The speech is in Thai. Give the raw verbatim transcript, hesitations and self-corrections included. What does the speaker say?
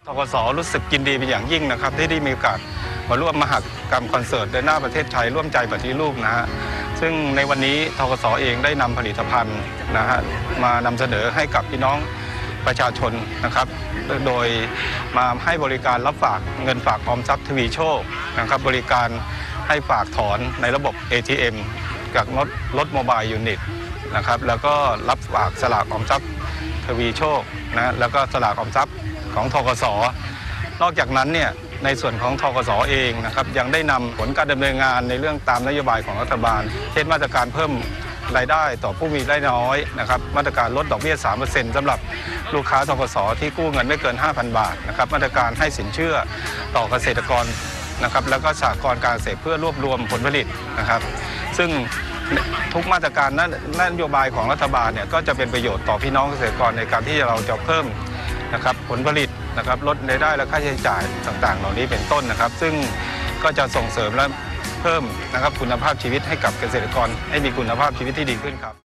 ธกส.รู้สึกยินดีเป็นอย่างยิ่งนะครับที่ได้มีโอกาสมาร่วมมหกรรมคอนเสิร์ตเดินหน้าประเทศไทยร่วมใจปฏิรูปนะฮะซึ่งในวันนี้ธกส.เองได้นำผลิตภัณฑ์นะฮะมานำเสนอให้กับพี่น้องประชาชนนะครับโดยมาให้บริการรับฝากเงินฝากออมทรัพย์ทวีโชคนะครับบริการให้ฝากถอนในระบบ เอ ที เอ็ม กับรถรถโมบายยูนิตนะครับแล้วก็รับฝากสลากออมทรัพย์ทวีโชคนะแล้วก็สลากออมทรัพย์ของธกส.นอกจากนั้นเนี่ยในส่วนของธกส.เองนะครับยังได้นำผลการดำเนินงานในเรื่องตามนโยบายของรัฐบาลเช่นมาตรการเพิ่มรายได้ต่อผู้มีรายได้น้อยนะครับมาตรการลดดอกเบี้ย สามเปอร์เซ็นต์ สำหรับลูกค้าธกส.ที่กู้เงินไม่เกิน ห้าพัน บาทนะครับมาตรการให้สินเชื่อต่อเกษตรกรนะครับแล้วก็สหกรณ์การเกษตรเพื่อรวบรวมผลผลิตนะครับซึ่งทุกมาตรการนโยบายของรัฐบาลเนี่ยก็จะเป็นประโยชน์ต่อพี่น้องเกษตรกรในการที่เราจะเพิ่มนะครับผลผลิตนะครับลดรายได้และค่าใช้จ่ายต่างๆเหล่านี้เป็นต้นนะครับซึ่งก็จะส่งเสริมและเพิ่มนะครับคุณภาพชีวิตให้กับเกษตรกรให้มีคุณภาพชีวิตที่ดีขึ้นครับ